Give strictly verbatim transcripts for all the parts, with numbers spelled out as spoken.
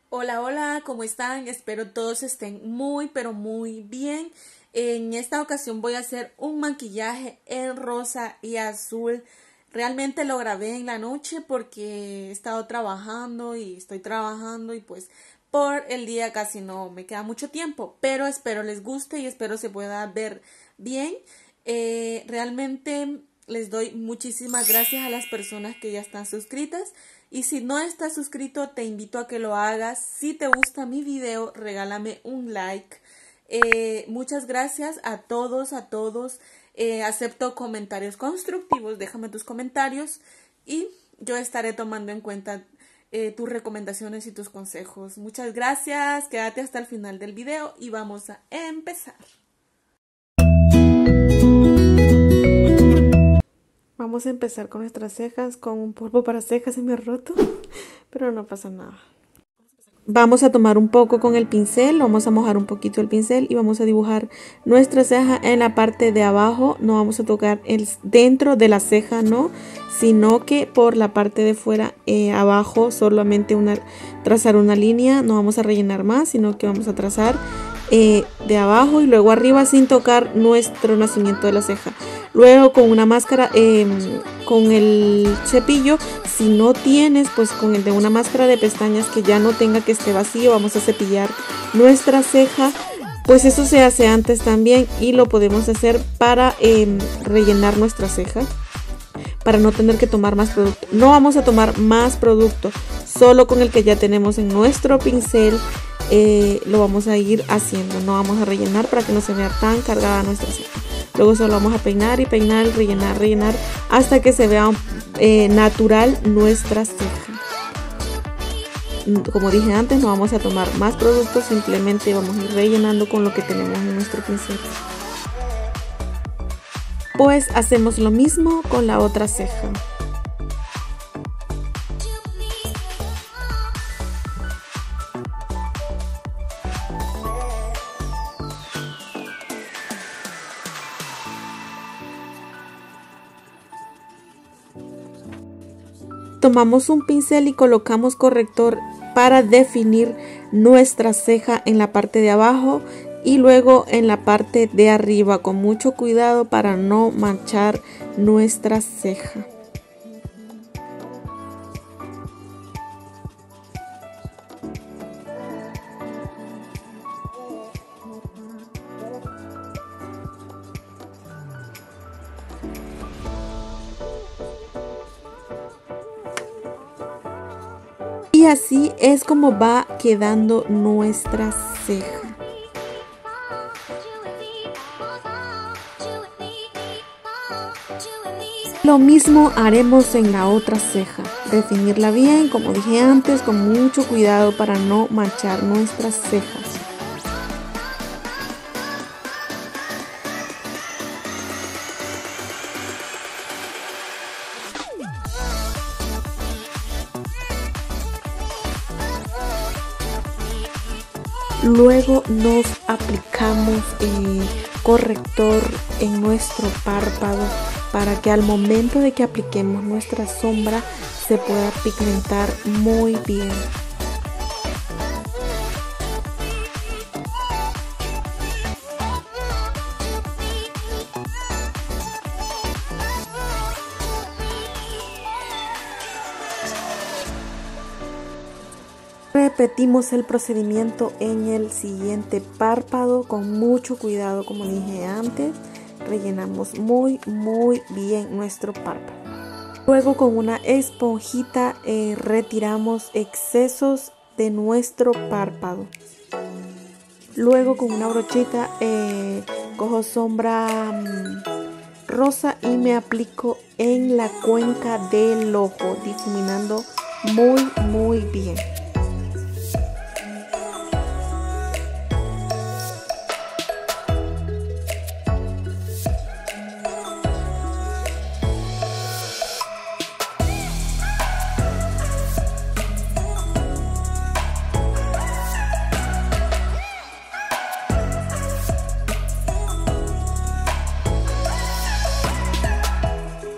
Hola, hola, ¿cómo están? Espero todos estén muy, pero muy bien. En esta ocasión voy a hacer un maquillaje en rosa y azul. Realmente lo grabé en la noche porque he estado trabajando y estoy trabajando y pues por el día casi no me queda mucho tiempo, pero espero les guste y espero se pueda ver bien. Eh, realmente les doy muchísimas gracias a las personas que ya están suscritas. Y si no estás suscrito, te invito a que lo hagas. Si te gusta mi video, regálame un like. Eh, muchas gracias a todos, a todos. Eh, acepto comentarios constructivos. Déjame tus comentarios y yo estaré tomando en cuenta eh, tus recomendaciones y tus consejos. Muchas gracias. Quédate hasta el final del video y vamos a empezar. Vamos a empezar con nuestras cejas, con un polvo para cejas. Se me ha roto, pero no pasa nada. Vamos a tomar un poco con el pincel, vamos a mojar un poquito el pincel y vamos a dibujar nuestra ceja en la parte de abajo. No vamos a tocar el dentro de la ceja, no, sino que por la parte de fuera, eh, abajo, solamente una, trazar una línea. No vamos a rellenar más, sino que vamos a trazar eh, de abajo y luego arriba sin tocar nuestro nacimiento de la ceja. Luego con una máscara, eh, con el cepillo, si no tienes, pues con el de una máscara de pestañas que ya no tenga, que esté vacío, vamos a cepillar nuestra ceja. Pues eso se hace antes también y lo podemos hacer para eh, rellenar nuestra ceja, para no tener que tomar más producto. No vamos a tomar más producto, solo con el que ya tenemos en nuestro pincel eh, lo vamos a ir haciendo. No vamos a rellenar para que no se vea tan cargada nuestra ceja. Luego solo vamos a peinar y peinar, rellenar, rellenar hasta que se vea eh, natural nuestra ceja. Como dije antes, no vamos a tomar más productos, simplemente vamos a ir rellenando con lo que tenemos en nuestro pincel. Pues hacemos lo mismo con la otra ceja. Tomamos un pincel y colocamos corrector para definir nuestra ceja en la parte de abajo y luego en la parte de arriba, con mucho cuidado para no manchar nuestra ceja. Y así es como va quedando nuestra ceja. Lo mismo haremos en la otra ceja. Definirla bien, como dije antes, con mucho cuidado para no manchar nuestras cejas. Luego nos aplicamos eh, corrector en nuestro párpado para que al momento de que apliquemos nuestra sombra se pueda pigmentar muy bien. Repetimos el procedimiento en el siguiente párpado con mucho cuidado, como dije antes. Rellenamos muy muy bien nuestro párpado. Luego con una esponjita eh, retiramos excesos de nuestro párpado. Luego con una brochita eh, cojo sombra mmm, rosa y me aplico en la cuenca del ojo, difuminando muy muy bien.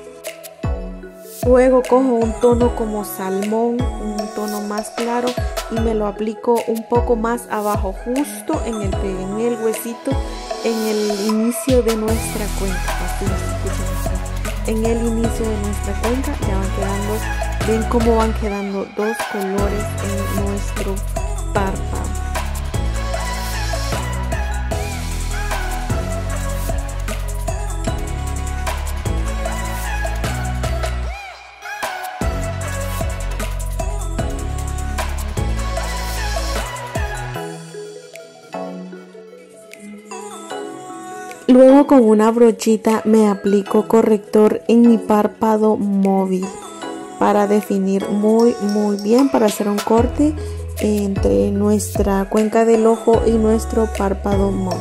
Luego cojo un tono como salmón, un tono más claro, y me lo aplico un poco más abajo, justo en el, en el huesito, en el inicio de nuestra cuenca. Así lo escuchan, en el inicio de nuestra cuenca ya van quedando, ven cómo van quedando dos colores en nuestro párpado. Luego con una brochita me aplico corrector en mi párpado móvil para definir muy muy bien, para hacer un corte entre nuestra cuenca del ojo y nuestro párpado móvil.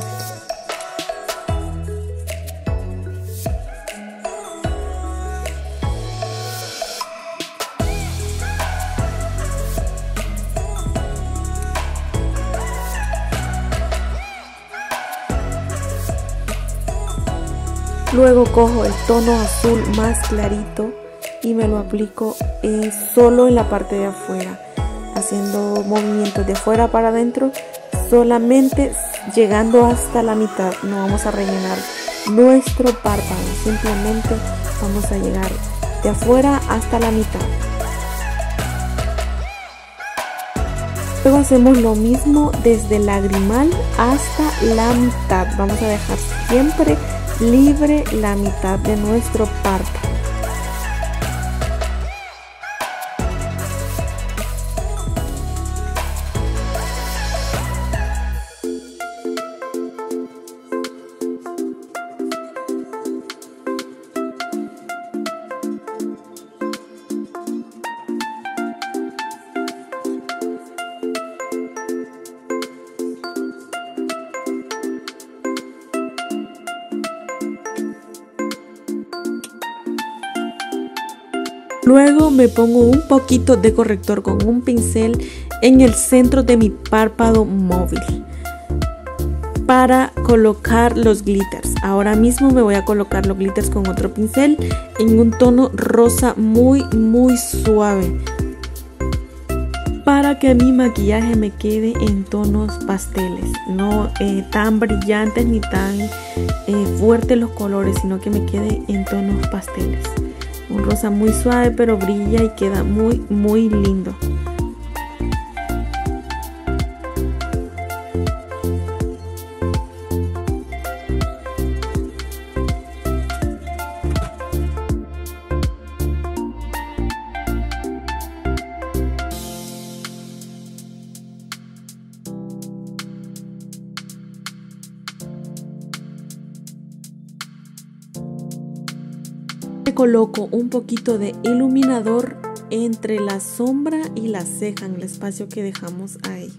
Luego cojo el tono azul más clarito y me lo aplico eh, solo en la parte de afuera, haciendo movimientos de afuera para adentro, solamente llegando hasta la mitad. No vamos a rellenar nuestro párpado, simplemente vamos a llegar de afuera hasta la mitad. Luego hacemos lo mismo desde el lagrimal hasta la mitad. Vamos a dejar siempre libre la mitad de nuestro párpado. Luego me pongo un poquito de corrector con un pincel en el centro de mi párpado móvil para colocar los glitters. Ahora mismo me voy a colocar los glitters con otro pincel en un tono rosa muy muy suave, para que mi maquillaje me quede en tonos pasteles, no eh, tan brillantes ni tan eh, fuertes los colores, sino que me quede en tonos pasteles. Un rosa muy suave, pero brilla y queda muy muy lindo. Coloco un poquito de iluminador entre la sombra y la ceja, en el espacio que dejamos ahí.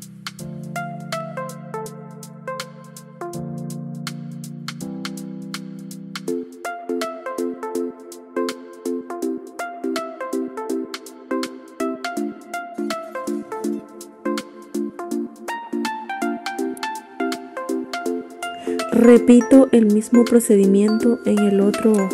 Repito el mismo procedimiento en el otro ojo.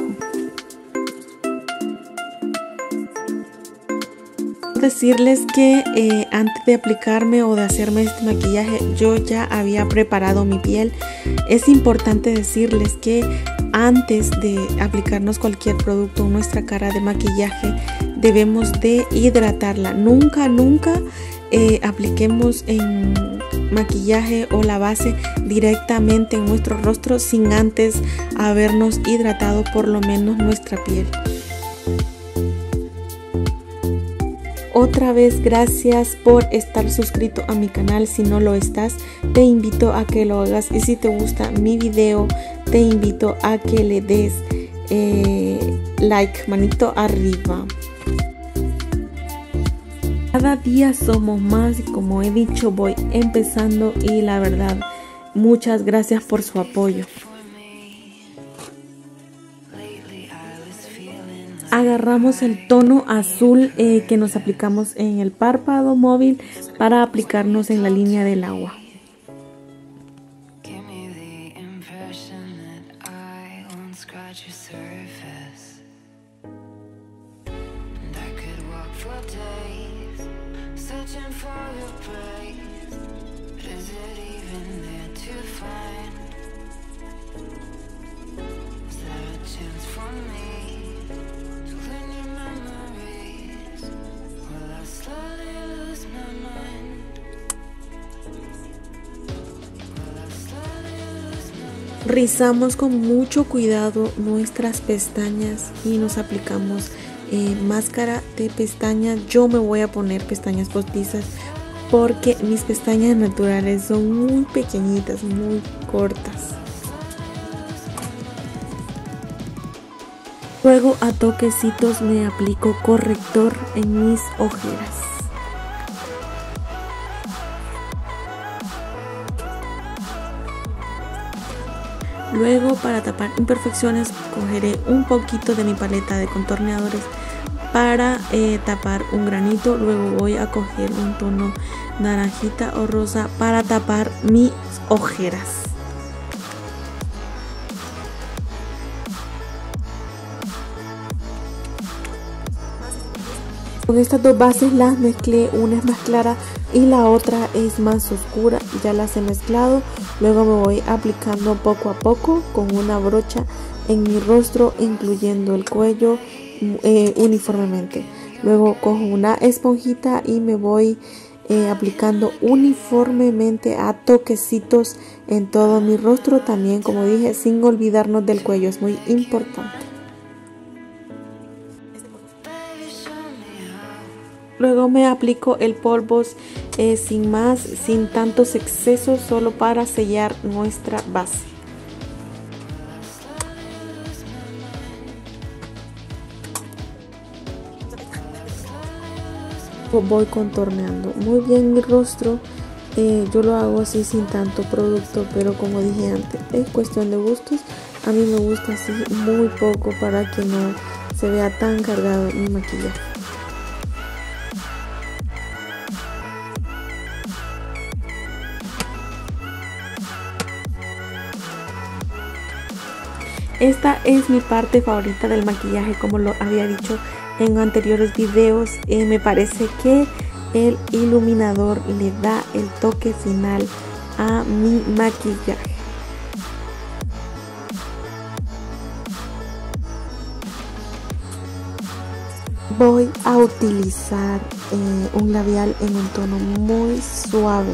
Decirles que eh, antes de aplicarme o de hacerme este maquillaje yo ya había preparado mi piel. Es importante decirles que antes de aplicarnos cualquier producto en nuestra cara de maquillaje debemos de hidratarla. Nunca, nunca eh, apliquemos en maquillaje o la base directamente en nuestro rostro sin antes habernos hidratado por lo menos nuestra piel. Otra vez gracias por estar suscrito a mi canal. Si no lo estás, te invito a que lo hagas, y si te gusta mi video te invito a que le des eh, like, manito arriba. Cada día somos más y como he dicho voy empezando, y la verdad muchas gracias por su apoyo. Agarramos el tono azul eh, que nos aplicamos en el párpado móvil para aplicarnos en la línea del agua. searching for your Rizamos con mucho cuidado nuestras pestañas y nos aplicamos eh, máscara de pestañas. Yo me voy a poner pestañas postizas porque mis pestañas naturales son muy pequeñitas, muy cortas. Luego a toquecitos me aplico corrector en mis ojeras. Luego, para tapar imperfecciones, cogeré un poquito de mi paleta de contorneadores para eh, tapar un granito. Luego voy a coger un tono naranjita o rosa para tapar mis ojeras. Con estas dos bases las mezclé, una es más clara y la otra es más oscura. Ya las he mezclado. Luego me voy aplicando poco a poco con una brocha en mi rostro, incluyendo el cuello eh, uniformemente. Luego cojo una esponjita y me voy eh, aplicando uniformemente a toquecitos en todo mi rostro. También, como dije, sin olvidarnos del cuello, es muy importante. Luego me aplico el polvo eh, sin más, sin tantos excesos, solo para sellar nuestra base. Voy contorneando muy bien mi rostro. Eh, yo lo hago así sin tanto producto, pero como dije antes, es cuestión de gustos. A mí me gusta así muy poco para que no se vea tan cargado mi maquillaje. Esta es mi parte favorita del maquillaje, como lo había dicho en anteriores videos. Eh, me parece que el iluminador le da el toque final a mi maquillaje. Voy a utilizar eh, un labial en un tono muy suave.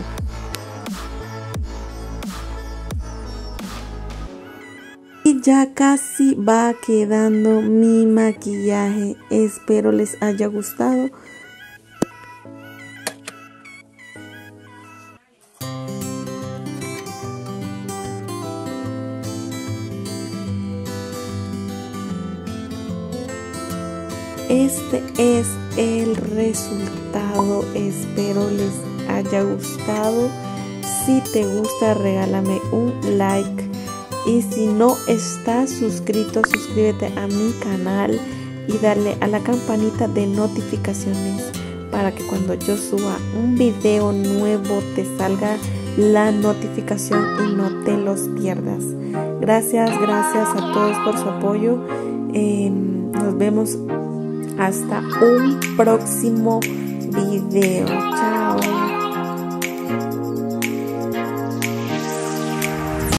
Y ya casi va quedando mi maquillaje. Espero les haya gustado. Este es el resultado. Espero les haya gustado. Si te gusta, regálame un like. Y si no estás suscrito, suscríbete a mi canal y dale a la campanita de notificaciones para que cuando yo suba un video nuevo te salga la notificación y no te los pierdas. Gracias, gracias a todos por su apoyo. Eh, nos vemos hasta un próximo video. Chao.